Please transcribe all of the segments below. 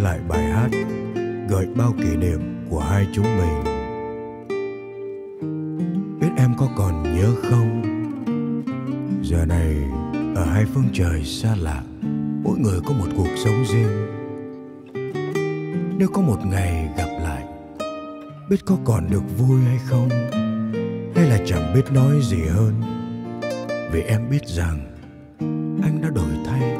lại bài hát gợi bao kỷ niệm của hai chúng mình. Biết em có còn nhớ không? Giờ này ở hai phương trời xa lạ, mỗi người có một cuộc sống riêng. Nếu có một ngày gặp lại, biết có còn được vui hay không, hay là chẳng biết nói gì hơn, vì em biết rằng anh đã đổi thay.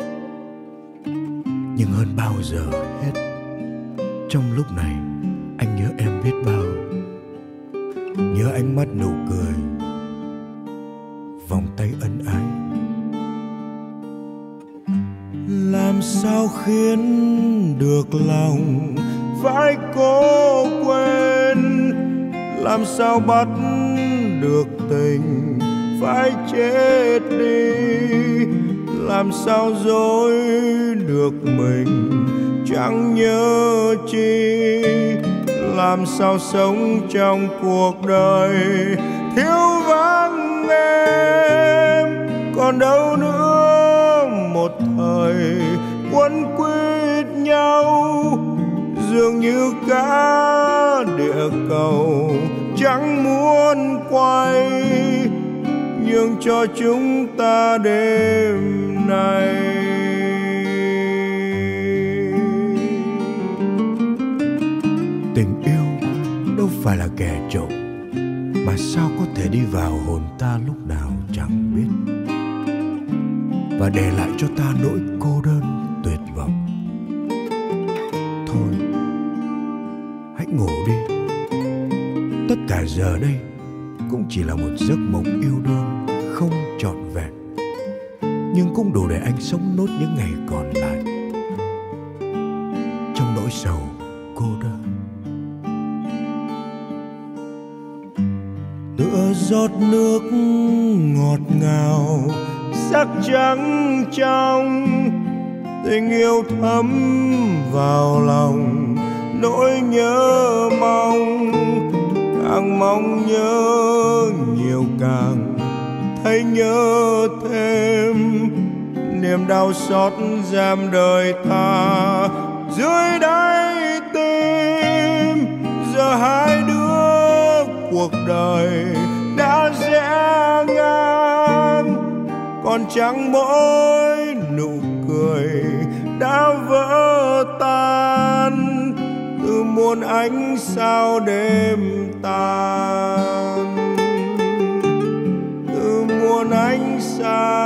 Nhưng hơn bao giờ hết, trong lúc này anh nhớ em biết bao. Nhớ ánh mắt, nụ cười, vòng tay ân ái. Làm sao khiến được lòng phải cố quên, làm sao bắt được tình phải chết đi, làm sao dối được mình chẳng nhớ chi, làm sao sống trong cuộc đời thiếu vắng em. Còn đâu nữa một thời quấn quýt nhau, dường như cả địa cầu chẳng muốn quay, nhường cho chúng ta đêm nay. Tình yêu đâu phải là kẻ trộm, mà sao có thể đi vào hồn ta lúc nào chẳng biết, và để lại cho ta nỗi cô đơn tuyệt vọng. Thôi hãy ngủ đi, tất cả giờ đây cũng chỉ là một giấc mộng yêu đương không trọn vẹn, nhưng cũng đủ để anh sống nốt những ngày còn lại trong nỗi sầu cô đơn. Tựa giọt nước ngọt ngào sắc trắng trong, tình yêu thấm vào lòng nỗi nhớ mong. Càng mong nhớ nhiều càng thấy nhớ thêm, niềm đau xót giam đời ta dưới đáy tim. Giờ hai đứa cuộc đời đã rẽ ngang, còn chẳng mỗi nụ cười đã vỡ tan, từ muôn ánh sao đêm tan, từ muôn ánh sao